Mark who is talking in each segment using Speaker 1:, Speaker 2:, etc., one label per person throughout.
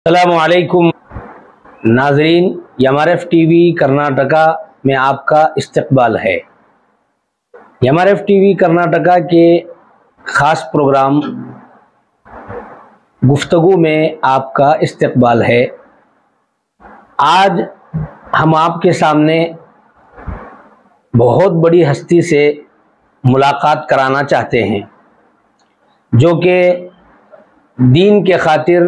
Speaker 1: अस्सलामुअलैकुम नाजरीन, MRF TV Karnataka में आपका इस्तकबाल है। MRF TV कर्नाटका के ख़ास प्रोग्राम गुफ्तगू में आपका इस्तकबाल है। आज हम आपके सामने बहुत बड़ी हस्ती से मुलाकात कराना चाहते हैं, जो कि दीन के खातिर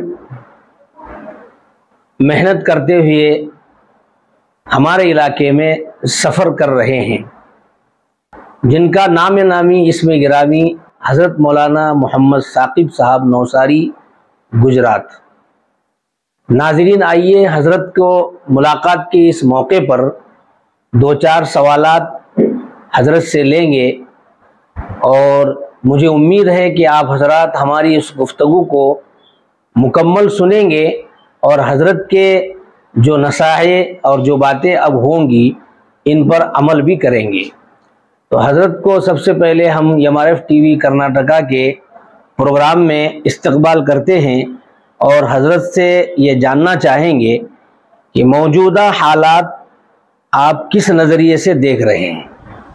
Speaker 1: मेहनत करते हुए हमारे इलाके में सफ़र कर रहे हैं, जिनका नाम नामी इसमें गिरामी हज़रत मौलाना मोहम्मद साकिब साहब नौसारी गुजरात। नाज़रीन, आइए हज़रत को मुलाकात के इस मौके पर दो चार सवालात हज़रत से लेंगे और मुझे उम्मीद है कि आप हज़रात हमारी इस गुफ्तगू को मुकम्मल सुनेंगे और हज़रत के जो नसाहे और जो बातें अब होंगी इन पर अमल भी करेंगे। तो हज़रत को सबसे पहले हम MRF TV कर्नाटका के प्रोग्राम में इस्तकबाल करते हैं और हज़रत से ये जानना चाहेंगे कि मौजूदा हालात आप किस नज़रिए से देख रहे हैं।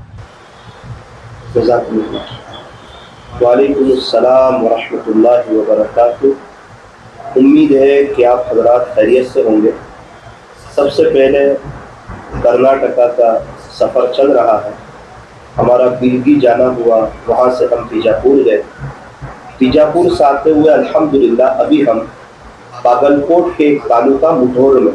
Speaker 2: वालेकुम अस्सलाम व रहमतुल्लाहि व बरकातुहू। उम्मीद है कि आप हज़रात खैरियत से होंगे। सबसे पहले कर्नाटका का सफ़र चल रहा है, हमारा बिलगी जाना हुआ, वहाँ से हम बीजापुर गए। बीजापुर से आते हुए अल्हम्दुलिल्लाह अभी हम बागलकोट के तालुका मुठोर में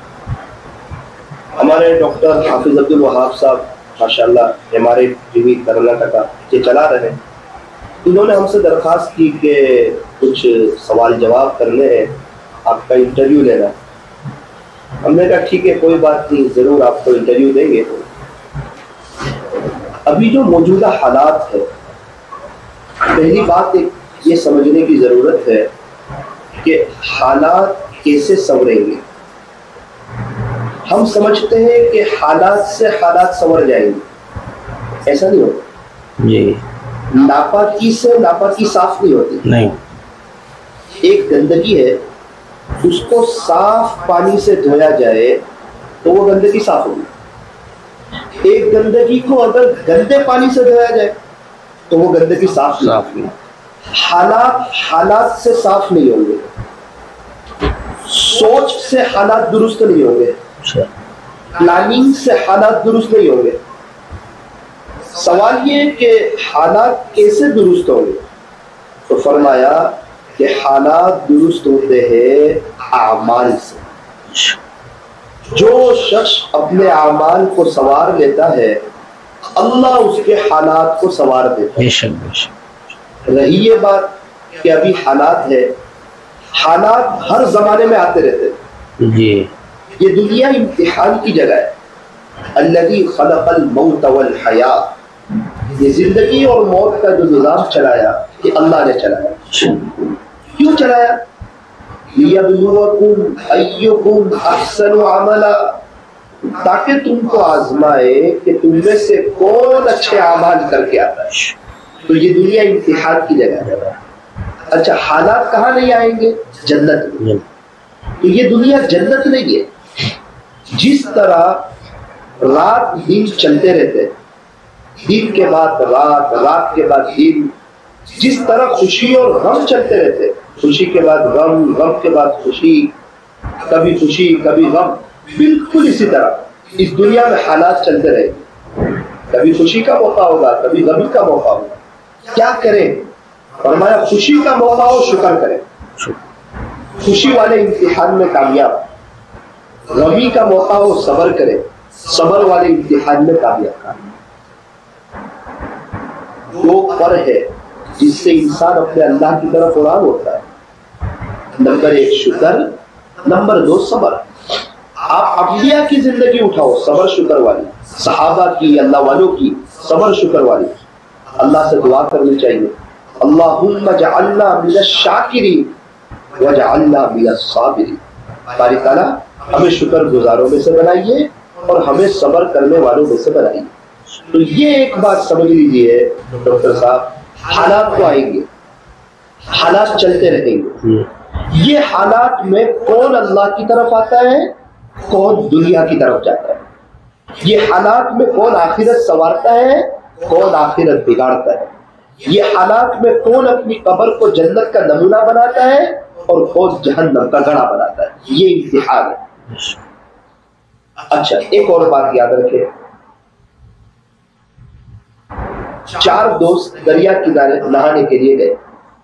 Speaker 2: हमारे डॉक्टर हाफिज अब्दुल वहाब साहब माशाल्लाह MRF TV कर्नाटका के चला रहे हैं। इन्होंने हमसे दरख्वास्त की कि कुछ सवाल जवाब करने हैं, आपका इंटरव्यू लेना है। हमने कहा ठीक है, कोई बात नहीं, ज़रूर आपको इंटरव्यू देंगे। अभी जो मौजूदा हालात है, पहली बात एक ये समझने की ज़रूरत है कि हालात कैसे संवरेंगे। हम समझते हैं कि हालात से हालात संवर जाएंगे, ऐसा नहीं होता।
Speaker 1: जी,
Speaker 2: नापाकी से नापाकी साफ नहीं होती।
Speaker 1: नहीं,
Speaker 2: एक गंदगी है, उसको साफ पानी से धोया जाए तो वो गंदगी साफ होगी। एक गंदगी को अगर गंदे पानी से धोया जाए तो वो गंदगी साफ नहीं। हालात से साफ नहीं होंगे, सोच से हालात दुरुस्त नहीं होंगे, प्लानिंग से हालात दुरुस्त नहीं होंगे। सवाल ये कि हालात कैसे दुरुस्त होंगे, तो फरमाया कि हालात दुरुस्त होते हैं आमाल से। जो शख्स अपने आमाल को संवार लेता है, अल्लाह उसके हालात को संवार देता है। रही ये बात कि अभी हालात है, हालात हर जमाने में आते रहते हैं।
Speaker 1: जी,
Speaker 2: ये दुनिया इम्तिहान की जगह है। अल्लज़ी खलक़ल मौत वल हयात, ये जिंदगी और मौत का जो निज़ाम चलाया ये अल्लाह ने चलाया। क्यों चलाया? लियब्लुवकुम अय्युकुम अहसनु अमला, ताकि तुमको आजमाए कि तुम में से कौन अच्छे अमाल करके आता है। तो ये दुनिया इम्तिहान की जगह है। अच्छा, हालात कहाँ नहीं आएंगे? जन्नत में। तो ये दुनिया जन्नत नहीं है। जिस तरह रात दिन चलते रहते हैं, दिन के बाद रात, रात के बाद दिन, जिस तरह खुशी और गम चलते रहते, खुशी के बाद गम, गम के बाद खुशी, कभी खुशी कभी गम, बिल्कुल इसी तरह इस दुनिया में हालात चलते रहेंगे। कभी खुशी का मौका होगा, कभी गमी का मौका होगा। क्या करें? फरमाया खुशी का मौका हो शुक्र करें, खुशी वाले इम्तिहान में कामयाब। गमी का मौका हो सब्र करें, सब्र वाले इम्तिहान में कामयाब। दो पर है जिससे इंसान अपने अल्लाह की तरफ उड़ान होता है। नंबर 1 शुक्र, नंबर 2 सब्र। आप अम्बिया की जिंदगी उठाओ, सब्र शुक्र वाली, सहाबा की, अल्लाह वालों की, सब्र शुक्र वाली। अल्लाह से दुआ करनी चाहिए, अल्लाहुम्मा जअलना मिनश शाकिरीन वजअलना मिनस साबिरीन। बारी ताला हमें शुक्र गुजारों में से बनाइए और हमें सब्र करने वालों में से बनाइए। तो ये एक बात समझ लीजिए डॉक्टर साहब, हालात तो आएंगे, हालात चलते रहेंगे, یہ حالات میں کون اللہ کی طرف آتا ہے، کون دنیا کی طرف جاتا ہے، یہ حالات میں کون آخرت سنوارتا ہے، کون آخرت بگاڑتا ہے، یہ حالات میں کون اپنی قبر کو جنت کا نمونہ بناتا ہے اور کون جہنم کا گڑھا بناتا ہے، یہ امتحان ہے۔ اچھا ایک اور بات یاد رکھیں، 4 دوست دریا کنارے نہانے کے لیے گئے،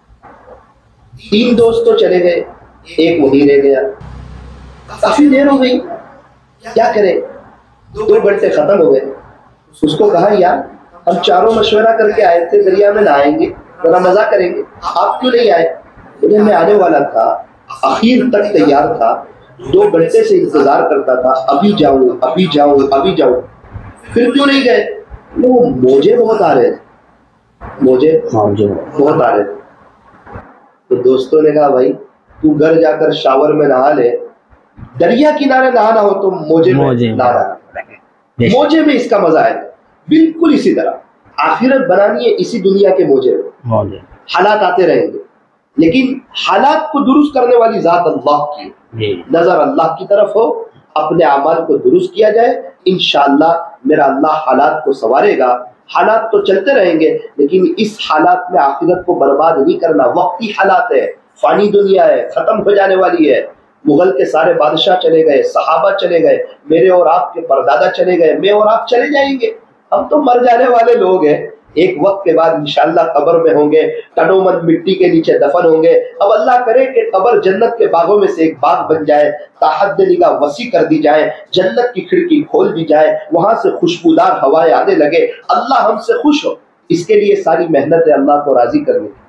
Speaker 2: 3 دوست تو چلے گئے، ایک وہیں رہ گیا، کافی دیر ہو گئی، کیا کرے، 2 گھنٹے ختم ہو گئے، اس کو کہا یار ہم چاروں مشورہ کر کے آئے تھے دریا میں نہائیں گے، ذرا مزہ کریں گے، آپ کیوں نہیں آئے؟ بولے میں آنے والا تھا، اخیر تک تیار تھا، 2 گھنٹے سے انتظار کرتا تھا، ابھی جاؤں ابھی جاؤں ابھی جاؤں، پھر کیوں نہیں گئے؟ وہ موجے بہت آ رہے تھے، موجے بہت آ رہے تھے۔ تو دوستوں نے کہا بھائی تو گھر جا کر شاور میں نہا لے، دریا کنارے نہانا ہو تو موجے میں نہانا، موجے میں اس کا مزہ ہے۔ بالکل اسی طرح آخرت بنانی ہے اسی دنیا کے موجے میں، حالات آتے رہیں گے لیکن حالات کو درست کرنے والی ذات اللہ کی، نظر اللہ کی طرف ہو، اپنے اعمال کو درست کیا جائے، انشاءاللہ میرا اللہ حالات کو سنوارے گا۔ حالات تو چلتے رہیں گے لیکن اس حالات میں آخرت کو برباد نہیں کرنا، وقتی حالات ہے، فانی دنیا ہے، ختم ہو جانے والی ہے۔ مغل کے سارے بادشاہ چلے گئے، صحابہ چلے گئے، میرے اور آپ کے پردادا چلے گئے، میں اور آپ چلے جائیں گے، ہم تو مر جانے والے لوگ ہیں، ایک وقت کے بعد انشاءاللہ قبر میں ہوں گے، تنو من مٹی کے نیچے دفن ہوں گے۔ اب اللہ کرے کہ قبر جنت کے باغوں میں سے ایک باغ بن جائے، تحت نگاہ وسیع کر دی جائے، جنت کی کھڑکی کھول دی جائے، وہاں سے خوشبودار ہوائیں آنے لگے، اللہ ہم سے خوش ہو، اس کے لیے ساری محنت ہے اللہ کو راضی کرنے کی۔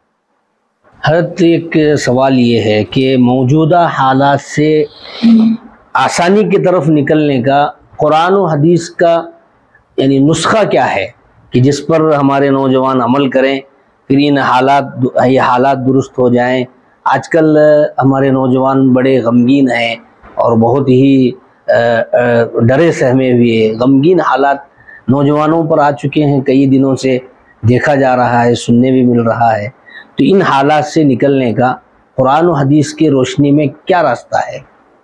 Speaker 1: حضرت ایک سوال یہ ہے کہ موجودہ حالات سے آسانی کی طرف نکلنے کا قرآن و حدیث کا یعنی نسخہ کیا ہے کہ جس پر ہمارے نوجوان عمل کریں، پھر یہ حالات درست ہو جائیں۔ آج کل ہمارے نوجوان بڑے غمگین ہیں اور بہت ہی ڈرے سہمے ہوئے غمگین حالات نوجوانوں پر آ چکے ہیں، کئی دنوں سے دیکھا جا رہا ہے، سننے بھی مل رہا ہے۔ تو ان حالات سے نکلنے کا قرآن و حدیث کی روشنی میں کیا راستہ ہے؟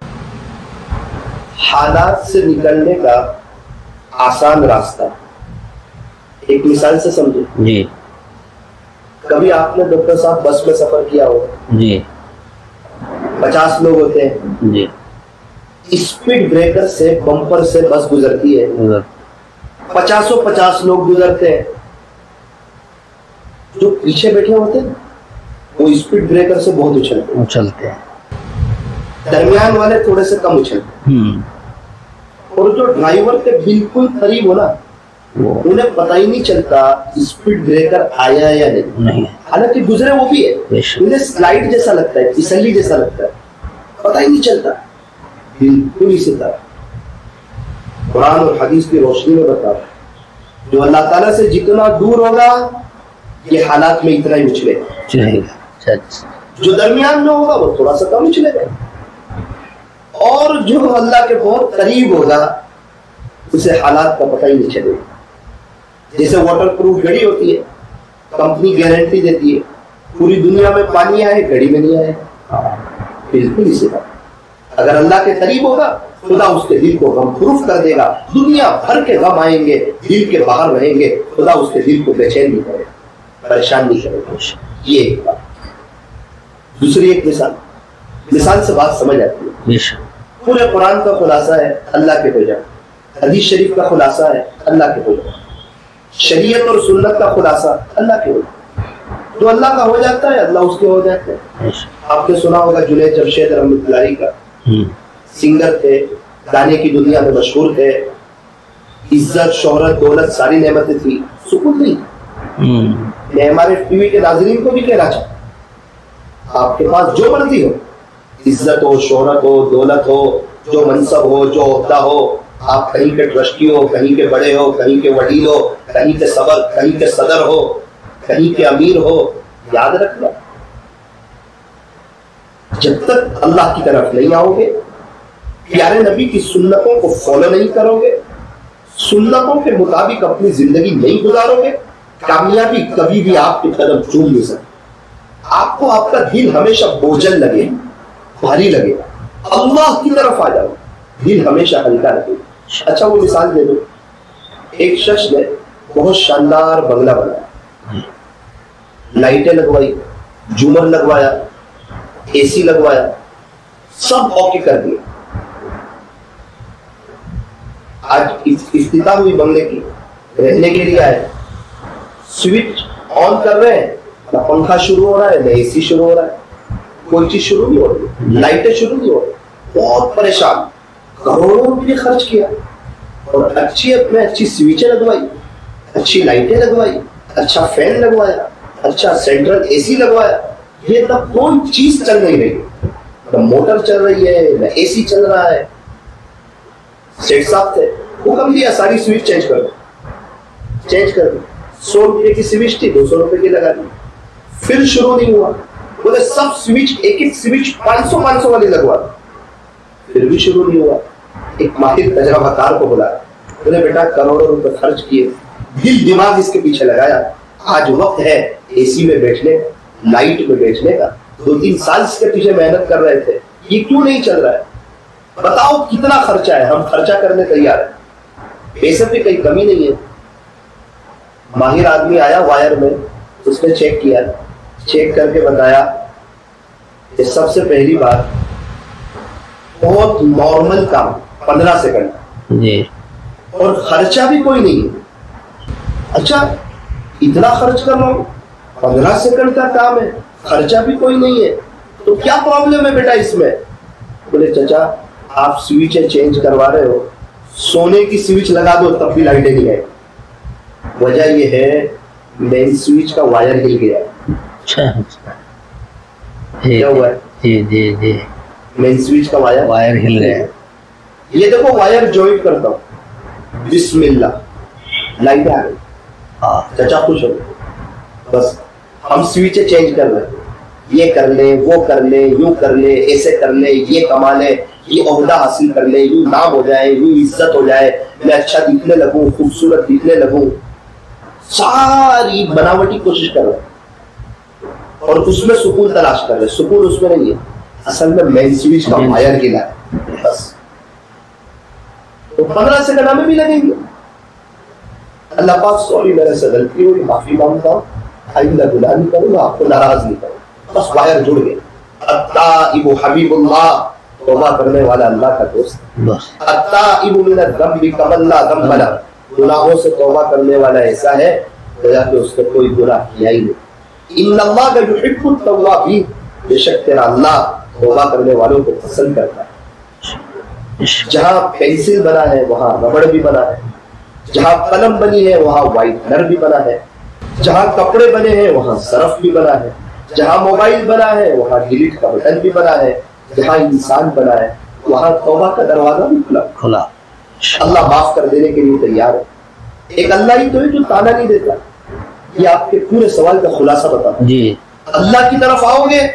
Speaker 2: حالات سے نکلنے کا آسان راستہ ایک مثال سے سمجھے۔
Speaker 1: جی
Speaker 2: کبھی آپ نے ڈاکٹر صاحب بس میں سفر کیا ہوگا،
Speaker 1: جی
Speaker 2: 50 لوگ ہوتے ہیں،
Speaker 1: جی
Speaker 2: اسپیڈ بریکر سے بمپر سے بس گزرتی ہے، 50 لوگ گزرتے ہیں، جو پیچھے بیٹھے ہوتے ہیں وہ اسپیڈ بریکر سے بہت اچھلتے ہیں، درمیان والے تھوڑے سے کم اچھلتے ہیں، اور جو ڈرائیور کے بالکل قریب ہو نا انہیں پتہ ہی نہیں چلتا اسپیڈ بریکر آیا یا نہیں، حالانکہ گزرے وہ بھی ہے، انہیں سلائیڈ جیسا لگتا ہے، پسلی جیسا لگتا ہے، پتہ ہی نہیں چلتا۔ بالکل اسی طرح قرآن اور حدیث کی روشنی میں بتا رہا ہے، جو اللہ تعالیٰ سے جتنا دور ہوگا یہ حالات میں اتنا ہی اچھلے گا، جو درمیان میں ہوگا وہ تھوڑا سا کم اچھلے گا، اور جو اللہ کے بہت قریب ہوگا اسے حالات کا پتہ ہی نہیں چلے گا۔ جیسے واٹر پروف گھڑی ہوتی ہے، کمپنی گارنٹی دیتی ہے پوری دنیا میں پانی آئے گھڑی میں نہیں آئے، بالکل اسی طرح اگر اللہ کے قریب ہوگا خدا اس کے دل کو غم پروف کر دے گا، دنیا بھر کے غم آئیں گے دل کے باہر رہیں گے، خدا اس کے دل کو بے چین نہیں کرے گا، پریشان نہیں کرے گا۔ یہ ایک بات۔ دوسری ایک مثال سے بات سمجھ آتی ہے۔ پورے قرآن کا خلاصہ ہے اللہ کے ہو جائے، حدیث شریف کا خلاصہ ہے اللہ کے ہو جائے، شریعت اور سنت کا خلاصہ اللہ کے ہو جائے، جو اللہ کا ہو جاتا ہے اللہ اس کے ہو جاتے ہیں۔ آپ نے سنا ہوگا جنید جمشید رحمۃ اللہ علیہ کا، سنگر تھے، گانے کی دنیا میں مشہور تھے، عزت شہرت دولت ساری نعمتیں تھی، سکون نہیں تھا۔ میں ہمارے ٹی وی کے ناظرین کو بھی کہنا چاہتا، آپ کے پاس جو مرضی ہو، عزت ہو، شہرت ہو، دولت ہو، جو منصب ہو، جو عہدہ ہو، آپ کہیں کے ٹرسٹی ہو، کہیں کے بڑے ہو، کہیں کے وڈیل ہو، کہیں کے کہیں کے صدر ہو، کہیں کے امیر ہو، یاد رکھنا جب تک اللہ کی طرف نہیں آؤ گے، پیارے نبی کی سنتوں کو فالو نہیں کرو گے، سنتوں کے مطابق اپنی زندگی نہیں گزارو گے، کامیابی کبھی بھی آپ کے قدم چوم نہیں سکتے۔ آپ کو آپ کا دل ہمیشہ بوجھل لگے، بھاری لگے، اللہ کی طرف آ جاؤ، دل ہمیشہ ہلکا لگے۔ اچھا وہ مثال دے دو، ایک شخص نے بہت شاندار بنگلہ بنایا، لائٹیں لگوائی، جھومر لگوایا، اے سی لگوایا، سب اوکے کر دیا۔ آج افتتاح ہوئی بنگلے کی، رہنے کے لیے آئے، سوئچ آن کر رہے ہیں، نہ پنکھا شروع ہو رہا ہے نہ اے سی شروع ہو رہا ہے، کوئی چیز شروع نہیں ہو رہی، لائٹیں شروع نہیں ہو رہی، بہت پریشان، کروڑوں روپے خرچ کیا اور اچھی سوئچیں لگوائی، اچھی لائٹیں لگوائی، اچھا فین لگوایا، اچھا سینٹرل اے سی لگوایا، یہ تب کوئی چیز چل نہیں رہی، نہ موٹر چل رہی ہے نہ اے سی چل رہا ہے۔ سیٹ صاحب تھے، حکم دیا ساری سوئچ چینج کر دو، چینج کر دو۔ 100 روپے کی سوئچ تھی، 200 روپے کی لگا دی، پھر شروع نہیں ہوا، بولے سب سوئچ ایک ایک سوئچ 500 والی لگوا دی، پھر بھی شروع نہیں ہوا۔ ایک ماہر تجربہ کار کو بلایا، بولے بیٹا کروڑوں روپے خرچ کیے، دل دماغ اس کے پیچھے لگایا، آج وقت ہے اے سی میں بیٹھنے کا، لائٹ میں بیٹھنے کا، 2-3 سال اس کے پیچھے محنت کر رہے تھے، یہ کیوں نہیں چل رہا ہے؟ بتاؤ کتنا خرچہ ہے، ہم خرچہ کرنے تیار ہیں، پیسے پہ کوئی کمی نہیں ہے۔ ماہر آدمی آیا وائر میں، اس نے چیک کیا، چیک کر کے بتایا کہ سب سے پہلی بات بہت نارمل کام، 15 سیکنڈ
Speaker 1: جی،
Speaker 2: اور خرچہ بھی کوئی نہیں ہے۔ اچھا اتنا خرچ کر رہا ہوں، 15 سیکنڈ کا کام ہے، خرچہ بھی کوئی نہیں ہے، تو کیا پرابلم ہے بیٹا اس میں؟ بولے چچا آپ سوئچیں چینج کروا رہے ہو، سونے کی سوئچ لگا دو تب بھی لائٹیں نہیں آئے۔ وجہ یہ ہے مین سوئچ کا وائر ہل گیا۔ کیا ہوا ہے؟
Speaker 1: جی جی جی،
Speaker 2: مین سوئچ کا وائر
Speaker 1: ہل گیا۔
Speaker 2: یہ دیکھو وائر جوائنٹ کرتا ہوں، بسم اللہ، لائٹیں آ گئی، چچا خوش ہو، بس ہم سوئچیں چینج کر رہے ہیں، یہ کر لیں وہ کر لیں، یوں کر لیں ایسے کر لیں، یہ کما لیں، یہ عہدہ حاصل کر لیں، یوں نام ہو جائے، یوں عزت ہو جائے، میں اچھا دکھنے لگوں، خوبصورت دکھنے لگوں، ساری بناوٹی کوشش کر رہے ہیں اور اس میں سکون تلاش کر رہے ہیں۔ سکون اس میں نہیں ہے، اصل میں مین سوئچ کا وائر گلا ہے، بس۔ تو 15 سیکنڈ ہمیں بھی لگیں گے۔ اللہ پاک سوری میرے سے غلطی ہوئی، معافی مانگتا ہوں، آئندہ گناہ نہیں کروں گا، آپ کو ناراض نہیں کروں، بس وائر جڑ گئے۔ التائب حبیب اللہ، توبہ کرنے والا اللہ کا دوست۔ التائب من الذنب کمن لا ذنب لہ، گناہوں سے توبہ کرنے والا ایسا ہے گویا کہ اس نے کوئی گناہ کیا ہی نہیں۔ ان اللہ کا یحب التوابین، بے شک تیرا اللہ توبہ کرنے والوں کو پسند کرتا ہے۔ جہاں پینسل بنا ہے وہاں ربڑ بھی بنا ہے، جہاں قلم بنی ہے وہاں وائٹنر بھی بنا ہے، جہاں کپڑے بنے ہیں وہاں سرف بھی بنا ہے، جہاں موبائل بنا ہے وہاں ڈیلیٹ کا بٹن بھی بنا ہے، جہاں انسان بنا ہے وہاں توبہ کا دروازہ بھی کھلا۔ اللہ معاف کر دینے کے لیے تیار ہے۔ ایک اللہ ہی تو ہے جو تانا نہیں دیتا۔ یہ آپ کے پورے سوال کا خلاصہ بتاتا ہوں۔
Speaker 1: جی،
Speaker 2: اللہ کی طرف آؤ گے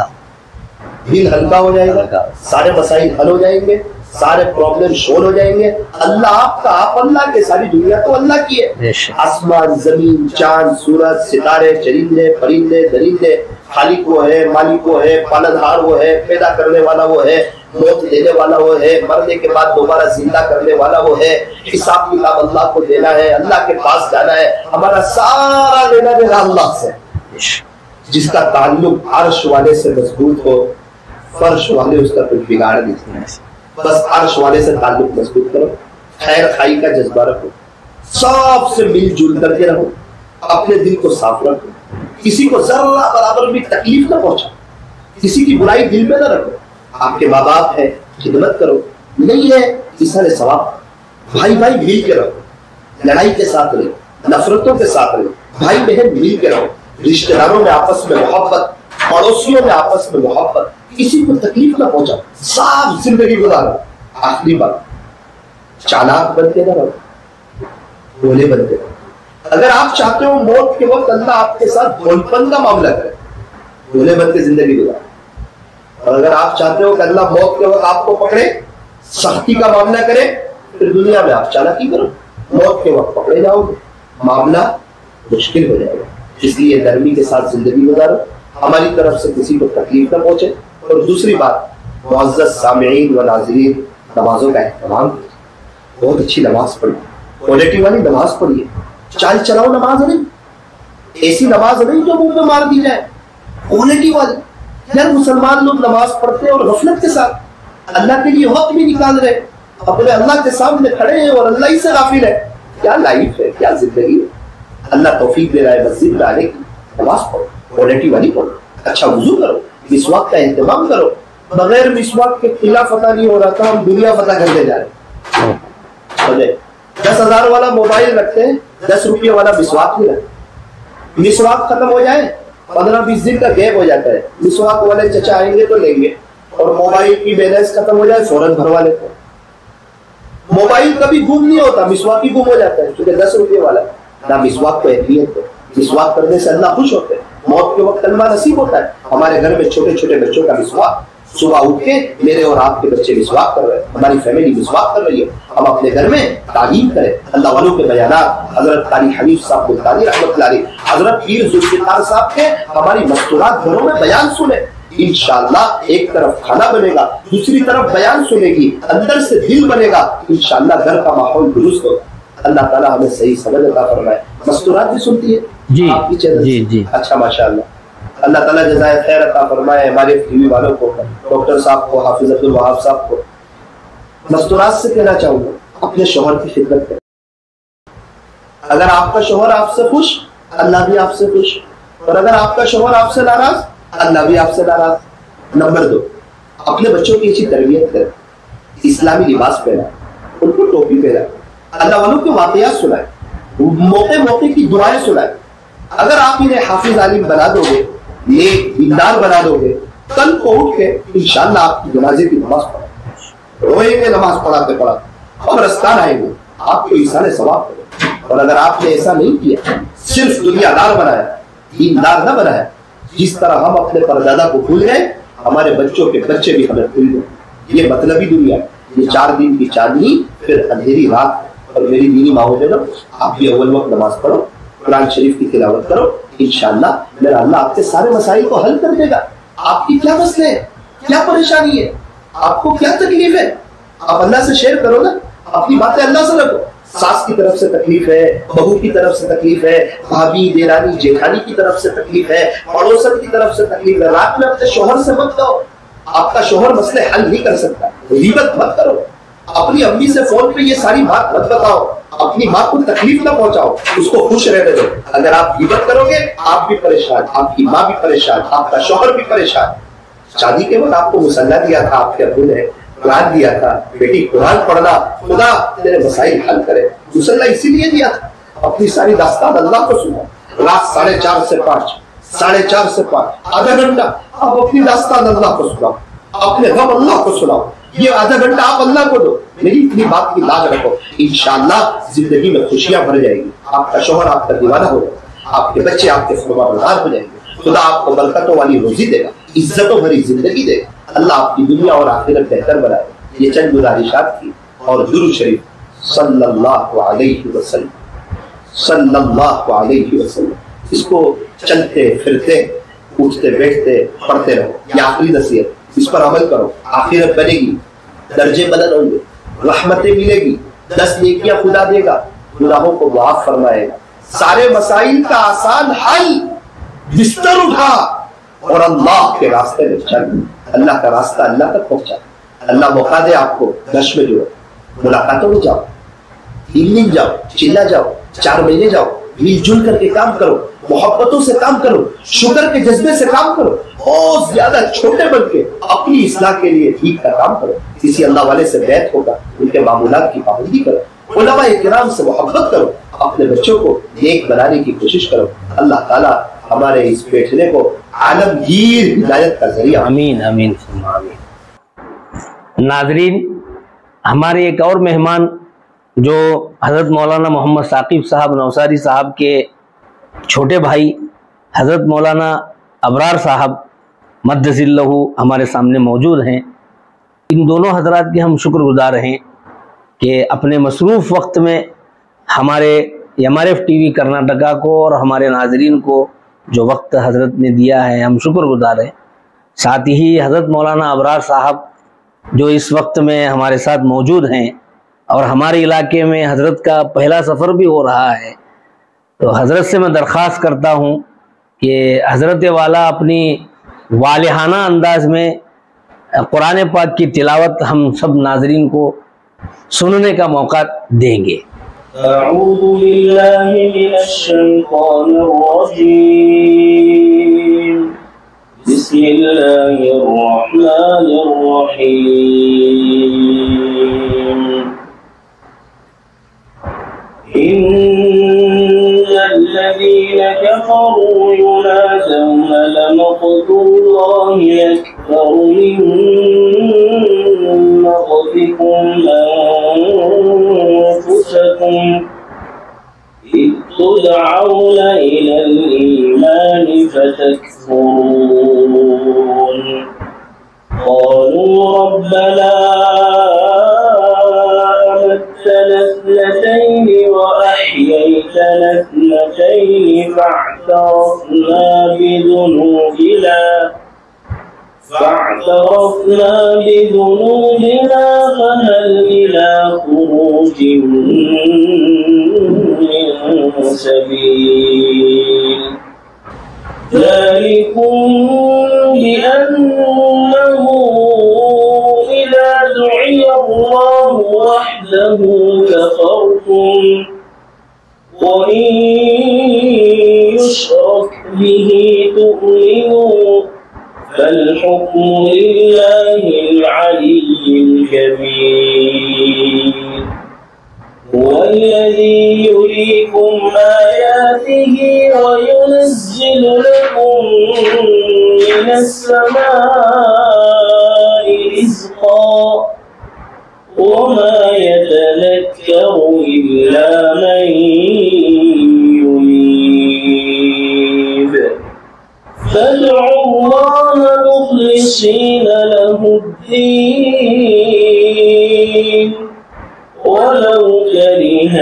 Speaker 2: دل ہلکا ہو جائے گا، سارے مسائل حل ہو جائیں گے، سارے پرابلم شول ہو جائیں گے۔ اللہ آپ کا، آپ اللہ کے، ساری دنیا تو اللہ کی ہے۔ آسمان، زمین، چاند، سورج، ستارے، چرندے، پرندے، درندے، خالق وہ ہے، مالک وہ ہے، پالنہار وہ ہے، پیدا کرنے والا وہ ہے، موت دینے والا وہ ہے، مرنے کے بعد دوبارہ زندہ کرنے والا وہ ہے۔ حساب کتاب اللہ کو دینا ہے، اللہ کے پاس جانا ہے، ہمارا سارا لینا دینا اللہ سے۔ جس کا تعلق عرش والے سے مضبوط ہو، فرش والے اس کا کچھ بگاڑ نہیں ہے۔ بس عرش والے سے تعلق مضبوط کرو، خیر خائی کا جذبہ رکھو، سب سے مل جل کر کے رہو، اپنے دل کو صاف رکھو، کسی کو ذرہ برابر بھی تکلیف نہ پہنچا، کسی کی برائی دل میں نہ رکھو۔ آپ کے ماں باپ ہے، خدمت کرو، نہیں ہے اثر ثواب، بھائی بھائی مل کے رہو، لڑائی کے ساتھ رہو، نفرتوں کے ساتھ رہو، بھائی بہن مل کے رہو، رشتہ داروں میں آپس میں محبت، پڑوسیوں میں آپس میں محبت، کسی کو تکلیف نہ پہنچا، صاف زندگی گزارو۔ آخری بات، چالاک بنتے نہ رہو، بولے بنتے رہو۔ اگر آپ چاہتے ہو موت کے وقت اللہ آپ کے ساتھ بھولپن کا معاملہ کرے، بولے بن کے زندگی گزارو، اور اگر آپ چاہتے ہو کہ اللہ موت کے وقت آپ کو پکڑے، سختی کا معاملہ کرے، پھر دنیا میں آپ چالاکی کرو، موت کے وقت پکڑے جاؤ گے، معاملہ مشکل ہو جائے گا۔ اس لیے نرمی کے ساتھ زندگی گزارو، ہماری طرف سے کسی کو تکلیف نہ پہنچے. اور دوسری بات معزز سامعین و ناظرین، نمازوں کا اہتمام، بہت اچھی نماز پڑھیے، کوالٹی والی نماز پڑھیے. چال چلاؤ نماز نہیں، ایسی نماز نہیں جو منہ پہ مار دی جائے، کوالٹی والی. یار مسلمان لوگ نماز پڑھتے ہیں اور غفلت کے ساتھ اللہ کے لیے وقت بھی نکال رہے، اپنے اللہ کے سامنے کھڑے ہیں اور اللہ ہی سے غافل ہے. کیا لائف ہے، کیا زندگی ہے. اللہ توفیق دے رہا ہے مسجد میں آنے کی. نماز پڑھو، کوالٹی والی پڑھو، اچھا وضو کرو، مسواک کا اہتمام کرو. بغیر مسواک کے قلعہ فتح نہیں ہو رہا تھا، ہم دنیا فتح کرنے جا رہے ہیں. 10,000 والا موبائل رکھتے ہیں، 10 روپے والا مسواک نہیں رکھتے. مسواک ختم ہو جائے 15-20 دن کا گیپ ہو جاتا ہے، مسواک والے چچا آئیں گے تو لیں گے. اور موبائل کی بیلنس ختم ہو جائے فوراً بھروا لیتے ہیں. موبائل کبھی گم نہیں ہوتا، مسواک ہی گم ہو جاتا ہے کیونکہ 10 روپے والا. نہ مسواک کو اہمیت ہے، مسواک کرنے سے اللہ خوش ہوتے ہیں، موت کے وقت کلمہ نصیب ہوتا ہے. ہمارے گھر میں چھوٹے چھوٹے بچوں کا مسواک، صبح اٹھ کے میرے اور آپ کے بچے مسواک کر رہے ہیں، ہماری فیملی مسواک کر رہی ہے. ہم اپنے گھر میں تعلیم کریں، اللہ والوں کے بیانات، حضرت قاری حنیف صاحب ملتانی رحمۃ اللہ علیہ، حضرت پیر ذوالفقار صاحب کے ہماری مستورات گھروں میں بیان سنیں. انشاءاللہ ایک طرف کھانا بنے گا، دوسری طرف بیان سنے گی، اندر سے دل بنے گا، انشاءاللہ گھر کا ماحول درست ہوگا. اللہ تعالیٰ ہمیں صحیح سمجھ عطا فرمائے. مستورات بھی سنتی ہے
Speaker 1: جی
Speaker 2: آپ کی چینل؟
Speaker 1: جی.
Speaker 2: اچھا ماشاءاللہ. اللہ تعالیٰ جزائے خیر عطا فرمائے ہمارے ٹی وی والوں کو، ڈاکٹر صاحب کو، حافظ عبد الوہاب صاحب کو. مستورات سے کہنا چاہوں گا اپنے شوہر کی خدمت کریں. اگر آپ کا شوہر آپ سے خوش، اللہ بھی آپ سے خوش. اور اگر آپ کا شوہر آپ سے ناراض، اللہ بھی آپ سے ناراض. نمبر 2، اپنے بچوں کی اچھی تربیت کریں، اسلامی لباس پہنا، ان کو ٹوپی پہنا، اللہ والوں کے واقعات سنائیں، موقع موقع کی دعائیں سنائیں. اگر آپ انہیں حافظ عالم بنا دو گے، نیک دیندار بنا دو گے، کل کو اٹھ کے انشاءاللہ آپ کی جنازے کی نماز پڑھیں، روئیں گے نماز پڑھاتے پڑھاتے، قبرستان آئیں گے، آپ کو ایثار ثواب کریں. اور اگر آپ نے ایسا نہیں کیا، صرف دنیا دار بنایا، دیندار نہ بنایا، جس طرح ہم اپنے پردادا کو بھول گئے، ہمارے بچوں کے بچے بھی ہمیں بھول گئے. یہ مطلبی دنیا، یہ 4 دن کی چاندنی پھر اندھیری رات. اور میری دینی ماں جو نا، آپ بھی اول وقت نماز پڑھو، قرآن شریف کی تلاوت کرو، انشاءاللہ میرا اللہ آپ کے سارے مسائل کو حل کر دے گا. آپ کی کیا مسئلے ہیں، کیا پریشانی ہے، آپ کو کیا تکلیف ہے، آپ اللہ سے شیئر کرو نا، اپنی باتیں اللہ سے رکھو. ساس کی طرف سے تکلیف ہے، بہو کی طرف سے تکلیف ہے، بھابھی دیرانی جیٹھانی کی طرف سے تکلیف ہے، پڑوسن کی طرف سے تکلیف ہے. رات میں اپنے شوہر سے مت کہو، آپ کا شوہر مسئلے حل نہیں کر سکتا. غیبت مت کرو، اپنی امی سے فون پہ یہ ساری بات مت بتاؤ، اپنی ماں کو تکلیف نہ پہنچاؤ، اس کو خوش رہنے دو. اگر آپ غیبت کرو گے آپ بھی پریشان، آپ کی ماں بھی پریشان، آپ کا شوہر بھی پریشان. شادی کے وقت آپ کو مصلی دیا تھا آپ کے ابو نے، قرآن دیا تھا، بیٹی قرآن پڑھنا، خدا تیرے مسائل حل کرے. مصلی اسی لیے دیا تھا. اپنی ساری داستان اللہ کو سنا، رات 4:30 سے 5، 4:30 سے 5 آدھا گھنٹہ آپ اپنی داستان اللہ کو سناؤ، اپنے غم اللہ کو سناؤ. یہ آدھا گھنٹہ آپ اللہ کو دو، میری اتنی بات کی لاج رکھو، انشاءاللہ زندگی میں خوشیاں بھر جائیں گی. آپ کا شوہر آپ کا دیوانہ ہوگا، آپ کے بچے آپ کے فرما بردار ہو جائیں گے. خدا آپ کو برکتوں والی روزی دے گا، عزتوں بھری زندگی دے گا. اللہ آپ کی دنیا اور آخرت بہتر بنائے. یہ چند گزارشات تھی. اور درود شریف صلی اللہ علیہ وسلم، صلی اللہ علیہ وسلم، اس کو چلتے پھرتے اٹھتے بیٹھتے پڑھتے رہو. یہ آخری نصیحت، اس پر عمل کرو. آخرت بنے گی، درجے بلند ہوں گے، رحمتیں ملے گی، 10 نیکیاں خدا دے گا، گناہوں کو معاف فرمائے گا. سارے مسائل کا آسان حل، بستر اٹھا اور اللہ کے راستے میں چل. اللہ کا راستہ اللہ تک پہنچا. اللہ موقع دے آپ کو، گش میں جڑو، ملاقاتوں میں جاؤ، 3 دن جاؤ، چلا جاؤ، 4 مہینے جاؤ، مل جل کر کے کام کرو، محبتوں سے کام کرو، شکر کے جذبے سے کام کرو، بہت زیادہ چھوٹے بن کے اپنی اصلاح کے لیے ٹھیک کا کام کرو. کسی اللہ والے سے بیعت ہوگا، ان کے معمولات کی پابندی کرو، علماء کرام سے محبت کرو، اپنے بچوں کو نیک بنانے کی کوشش کرو. اللہ تعالیٰ ہمارے اس بیٹھنے کو عالمگیر ہدایت کا ذریعہ.
Speaker 1: آمین آمین آمین. ناظرین، ہمارے ایک اور مہمان جو حضرت مولانا محمد ثاقب صاحب نوساری صاحب کے چھوٹے بھائی حضرت مولانا ابرار صاحب مدث اللہ ہمارے سامنے موجود ہیں. ان دونوں حضرات کے ہم شکر گزار ہیں کہ اپنے مصروف وقت میں ہمارے MRF TV کرناٹکا کو اور ہمارے ناظرین کو جو وقت حضرت نے دیا ہے ہم شکر گزار ہیں. ساتھ ہی حضرت مولانا ابرار صاحب جو اس وقت میں ہمارے ساتھ موجود ہیں اور ہمارے علاقے میں حضرت کا پہلا سفر بھی ہو رہا ہے، تو حضرت سے میں درخواست کرتا ہوں کہ حضرت والا اپنی والہانہ انداز میں قرآن پاک کی تلاوت ہم سب ناظرین کو سننے کا موقع دیں گے.
Speaker 3: اعوذ باللہ من الشیطان الرجیم بسم اللہ الرحمن الرحیم ان الذین کفروا ینادون لمقت اللہ اکبر من مقتکم انفسکم اذ تدعون الى الایمان فتکفرون قالوا ربنا أمتنا اثنتين وأحييتنا اثنتين فاعترفنا بذنوبنا فهل إلى خروج من سبيل ذلكم بأنه إذا دعي الله وحده كفرتم وإن يشرك به تؤمنوا فالحكم لله العلي الكبير هو الذي يريكم آياته وينزل لكم من السماء رزقا وما يتذكر إلا من ينيب فادعوا الله مخلصين له الدين ولو كره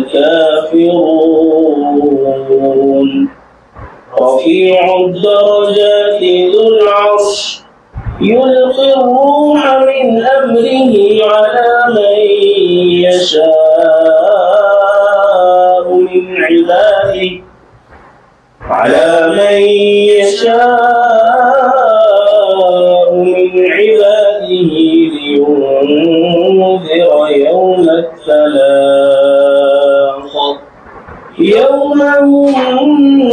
Speaker 3: الكافرون رفيع الدرجات ذو العرش يلقي الروح من أمره على من يشاء من عباده لينذر يوم التلاق يوم هم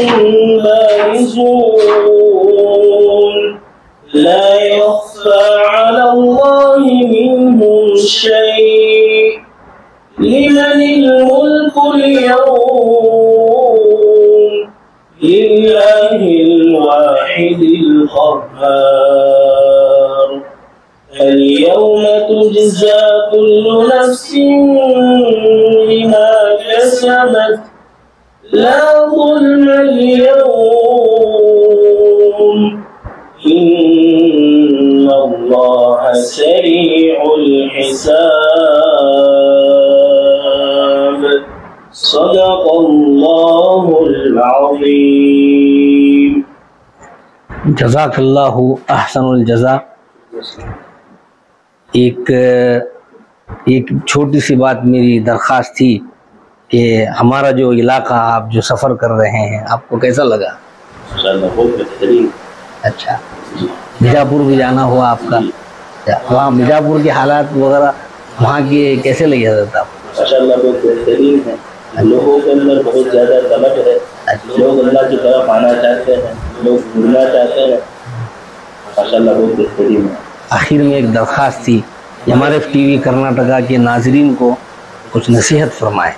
Speaker 3: بارزون لا يخفى على الله منهم شيء لمن الملك اليوم لله الواحد القهار اليوم تجزى كل نفس بما كسبت لا ظلم اليوم إن الله سريع الحساب صدق الله العظيم.
Speaker 1: جزاک اللہ احسن الجزا. ایک چھوٹی سی بات میری درخواست تھی کہ ہمارا جو علاقہ آپ جو سفر کر رہے ہیں آپ کو کیسا لگا؟
Speaker 3: بہت بہترین.
Speaker 1: اچھا، بیجاپور بھی جانا ہوا آپ کا، وہاں بیجاپور کے حالات وغیرہ وہاں کے کیسے لگے حضرت آپ؟
Speaker 3: ماشاءاللہ بہت بہترین ہے. لوگوں کے اندر بہت زیادہ طلب ہے، لوگ اللہ کی طرف آنا چاہتے ہیں، لوگ گھومنا چاہتے ہیں. ماشاءاللہ بہت بہترین ہے.
Speaker 1: آخر میں ایک درخواست تھی کہ ہمارے ٹی وی کرناٹکا کے ناظرین کو کچھ نصیحت فرمائیں.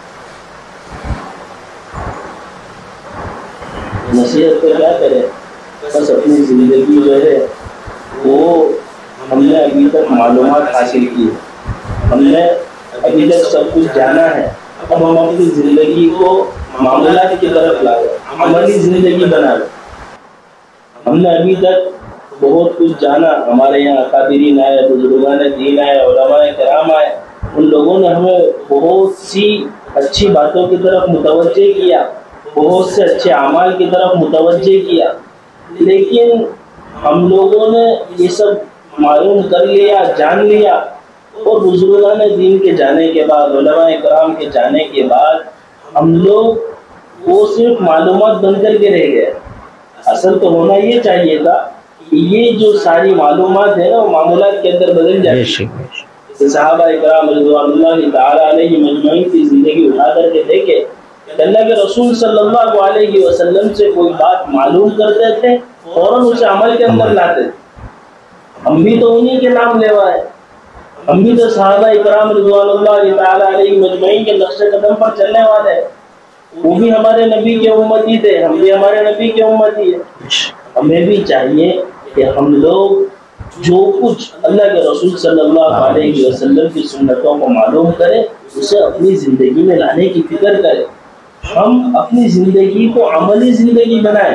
Speaker 3: نصیحت تو کیا کریں، بس اپنی زندگی جو ہے وہ ہم نے ابھی تک معلومات حاصل کی ہے، ہم نے ابھی تک سب کچھ جانا ہے. اب ہم اپنی زندگی کو معاملات کی طرف لائے، ہماری زندگی بنا لیں. ہم نے ابھی تک بہت کچھ جانا، ہمارے یہاں اکابرین آئے، بزرگان دین آئے، علماء کرام آئے، ان لوگوں نے ہمیں بہت سی اچھی باتوں کی طرف متوجہ کیا، बहुत से अच्छे अमाल की तरफ मुतवज्जे किया, लेकिन हम लोगों ने ये सब मालूम कर लिया, जान लिया, और बुजुर्गान दीन के जाने के बाद, उलमाए कराम के जाने के बाद हम लोग वो सिर्फ मालूमात बनकर के रह गए। असल तो होना ये चाहिए था कि ये जो सारी मालूमात है ना, वो मामूलात के अंदर बदल जाए। सहाबा इकराम रिज़वानुल्लाहि ताला अलैहिम अजमईन की जिंदगी उठा करके देखे, अल्लाह के रसूल सल्लल्लाहु अलैहि वसल्लम से कोई बात मालूम करते थे, फौरन उसे अमल के अंदर लाते थे। हम भी तो उन्हीं के नाम लेवाए, हम भी तो सहाबा इकराम रिज़वानुल्लाहि ताला अलैहिम अजमईन के नक्शे कदम पर चलने वाले हैं। वो भी हमारे नबी के उम्मती थे, हम भी हमारे नबी के उम्मती है। हमें भी चाहिए कि हम लोग जो कुछ अल्लाह के रसूल सल्लल्लाहु अलैहि वसल्लम की सुन्नतों को मालूम करें, उसे अपनी ज़िंदगी में लाने की फिक्र करें। हम अपनी ज़िंदगी को अमली ज़िंदगी बनाएं।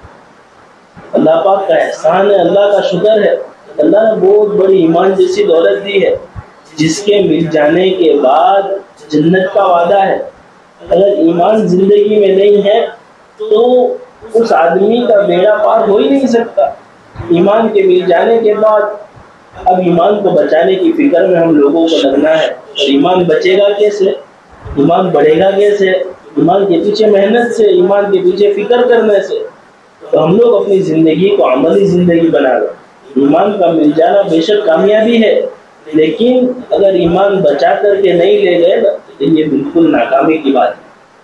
Speaker 3: अल्लाह पाक का एहसान है, अल्लाह का शुक्र है, अल्लाह ने बहुत बड़ी ईमान जैसी दौलत दी है, जिसके मिल जाने के बाद जन्नत का वादा है। अगर ईमान ज़िंदगी में नहीं है तो उस आदमी का बेड़ा पार हो ही नहीं सकता। ईमान के मिल जाने के बाद अब ईमान को बचाने की फिक्र में हम लोगों को लगना है। और ईमान बचेगा कैसे, ईमान बढ़ेगा कैसे? ईमान के पीछे मेहनत से, ईमान के पीछे फिक्र करने से। तो हम लोग अपनी ज़िंदगी को अमली ज़िंदगी बना लें। ईमान का मिल जाना बेशक कामयाबी है, लेकिन अगर ईमान बचा करके नहीं ले गए तो ये बिल्कुल नाकामी की बात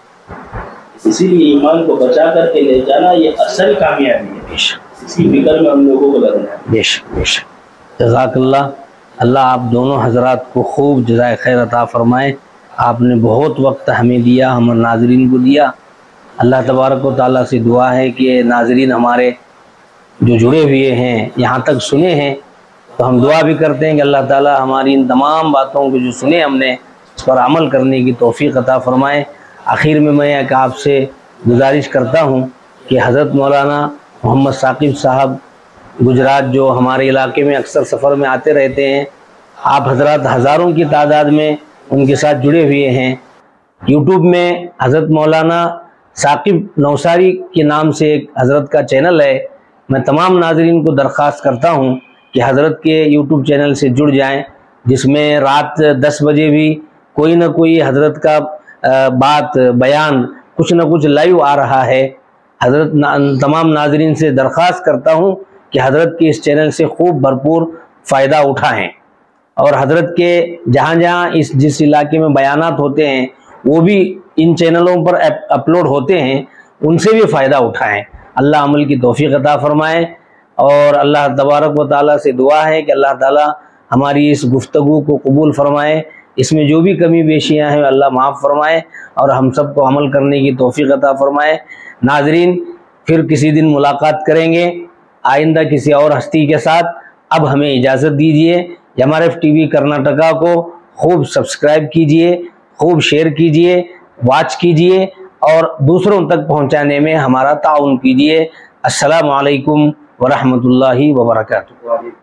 Speaker 3: है। इसीलिए ईमान को बचा करके ले जाना ये असल कामयाबी है। इसकी फिक्र में हम लोगों को लगना है।
Speaker 1: बेशक बेशक। जज़ाकल्लाह। अल्लाह आप दोनों हजरात को खूब जज़ाए खैर अता फरमाए। आपने बहुत वक्त हमें दिया, हमारे नाज़रीन को दिया। अल्लाह तबारक व तआला से दुआ है कि नाज़रीन हमारे जो जुड़े हुए हैं, यहाँ तक सुने हैं, तो हम दुआ भी करते हैं कि अल्लाह ताला हमारी इन तमाम बातों को जो सुने हमने, इस पर अमल करने की तौफ़ीक़ अता फ़रमाए। आखिर में मैं एक आपसे गुजारिश करता हूँ कि हज़रत मौलाना मोहम्मद साकिब साहब गुजरात जो हमारे इलाके में अक्सर सफ़र में आते रहते हैं, आप हजरात हज़ारों की तादाद में उनके साथ जुड़े हुए हैं। यूट्यूब में हज़रत मौलाना साकिब नौसारी के नाम से एक हज़रत का चैनल है। मैं तमाम नाज़रीन को दरख्वास्त करता हूँ कि हज़रत के यूट्यूब चैनल से जुड़ जाएं, जिसमें रात 10 बजे भी कोई ना कोई हज़रत का बात बयान कुछ न कुछ लाइव आ रहा है। हज़रत तमाम नाज़रीन से दरख्वास्त करता हूँ कि हज़रत के इस चैनल से खूब भरपूर फ़ायदा उठाएं, और हज़रत के जहाँ जहाँ जिस इलाके में बयानात होते हैं वो भी इन चैनलों पर अपलोड होते हैं, उनसे भी फ़ायदा उठाएं। अल्लाह अमल की तौफ़ीक़ अता फ़रमाए। और अल्लाह तबारक व तआला से दुआ है कि अल्लाह ताला हमारी इस गुफ्तगू को कबूल फ़रमाए। इसमें जो भी कमी बेशियाँ हैं अल्लाह माफ़ फ़रमाए और हम सब को अमल करने की तौफ़ीक़ अता फ़रमाए। नाज़रीन, फिर किसी दिन मुलाकात करेंगे आइंदा किसी और हस्ती के साथ। अब हमें इजाज़त दीजिए। MRF TV कर्नाटका को खूब सब्सक्राइब कीजिए, खूब शेयर कीजिए, वॉच कीजिए और दूसरों तक पहुँचाने में हमारा ताउन कीजिए। अस्सलामु अलैकुम व रहमतुल्लाहि व बरकातुहू।